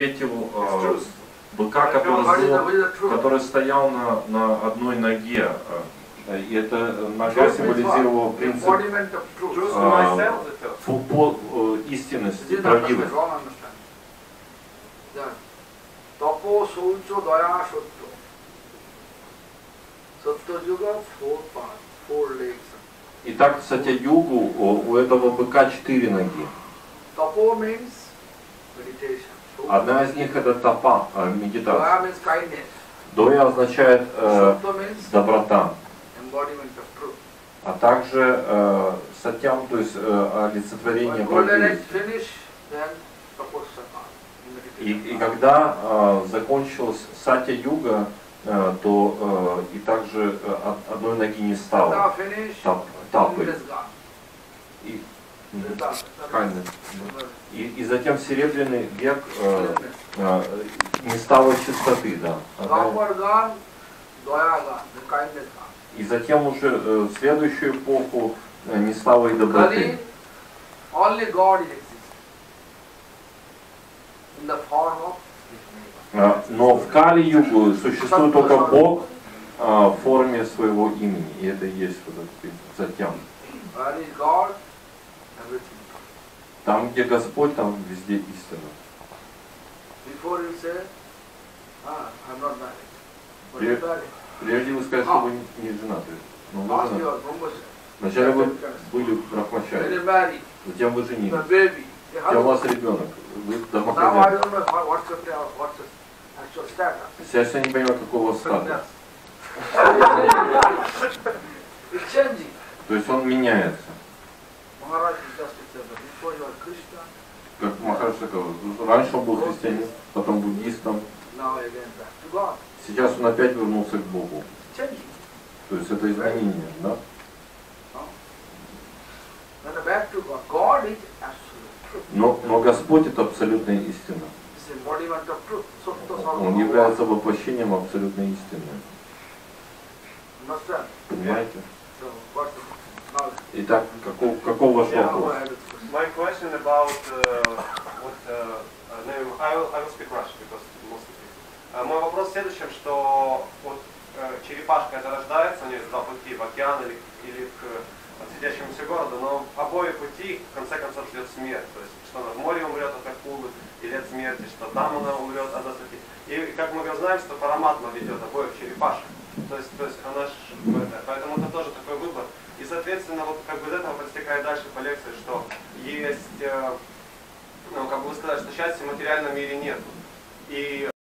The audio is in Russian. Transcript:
встретил быка, который стоял на одной ноге. И эта нога символизировала принцип истинности, правдивости. Итак, в Сатья-югу у этого быка 4 ноги. Одна из них это тапа, медитация. Доя означает доброта. А также сатьям, то есть олицетворение правдивости. И когда закончилась Сатья-юга, то и также одной ноги не стало. Тапы. И затем серебряный век не стало чистоты, да. И затем уже в следующую эпоху не стало и доброты. Но в Кали-югу существует только Бог в форме своего имени. И это и есть вот этот затем. Там, где Господь, там везде истина. Прежде вы сказали, что вы не женаты. Но вы женаты. Вначале вы были брахмачари, затем вы женились. Затем у вас ребенок. Вы домохозяин. Сейчас я не понимаю, какой у вас статус. То есть он меняется. Как Махарадж сказал, раньше он был христианином, потом буддистом. Сейчас он опять вернулся к Богу. То есть это изменение, да? Но Господь это абсолютная истина. Он является воплощением абсолютной истины. Понимаете? Итак, каков ваш вопрос? My question about I will speak Russian because most of it. Мой вопрос в следующем, что вот черепашка это рождается, у нее есть два пути, в океан или к светящемуся городу, но обои пути в конце концов ждет смерть. То есть, что она в море умрет от акулы или от смерти, что там она умрет от осоки. И как мы знаем, что Параматма ведет обоих черепашек. То есть она поэтому это тоже такой выбор. И соответственно, вот как бы из этого проистекает дальше по лекции, что есть, ну как бы вы сказали, что счастья в материальном мире нету. И